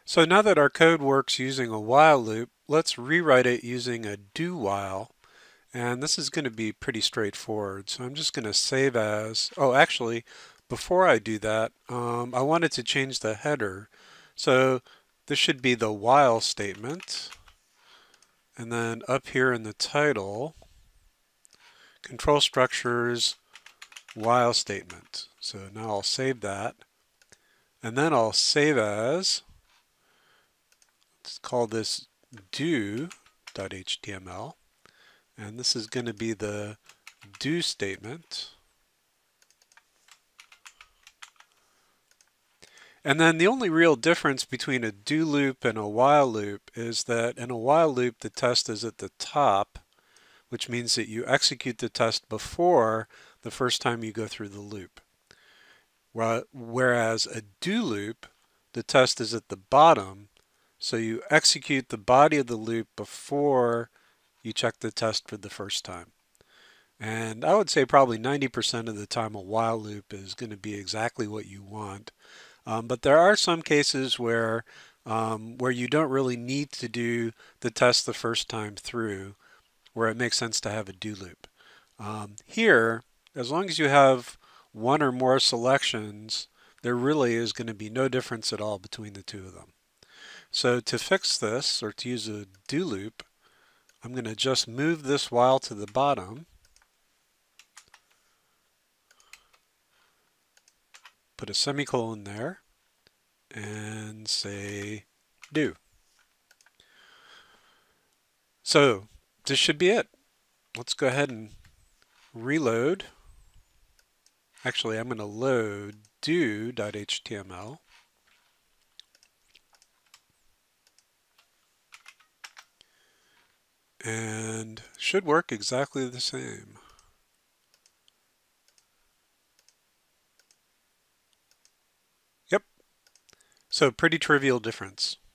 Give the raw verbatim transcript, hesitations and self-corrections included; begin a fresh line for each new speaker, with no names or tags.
So now that our code works using a while loop, let's rewrite it using a do while. And this is going to be pretty straightforward. So I'm just going to save as, oh, actually, before I do that, um, I wanted to change the header. So this should be the while statement. And then up here in the title, control structures while statement. So now I'll save that. And then I'll save as, let's call this do.html. And this is going to be the do statement. And then the only real difference between a do loop and a while loop is that in a while loop, the test is at the top, which means that you execute the test before the first time you go through the loop. Whereas a do loop, the test is at the bottom, so you execute the body of the loop before you check the test for the first time. And I would say probably ninety percent of the time a while loop is going to be exactly what you want. Um, but there are some cases where um, where you don't really need to do the test the first time through, where it makes sense to have a do loop. Um, here, as long as you have one or more selections, there really is going to be no difference at all between the two of them. So to fix this, or to use a do loop, I'm going to just move this while to the bottom, put a semicolon there, and say do. So this should be it. Let's go ahead and reload. Actually, I'm going to load do.html. And should work exactly the same. Yep. So pretty trivial difference.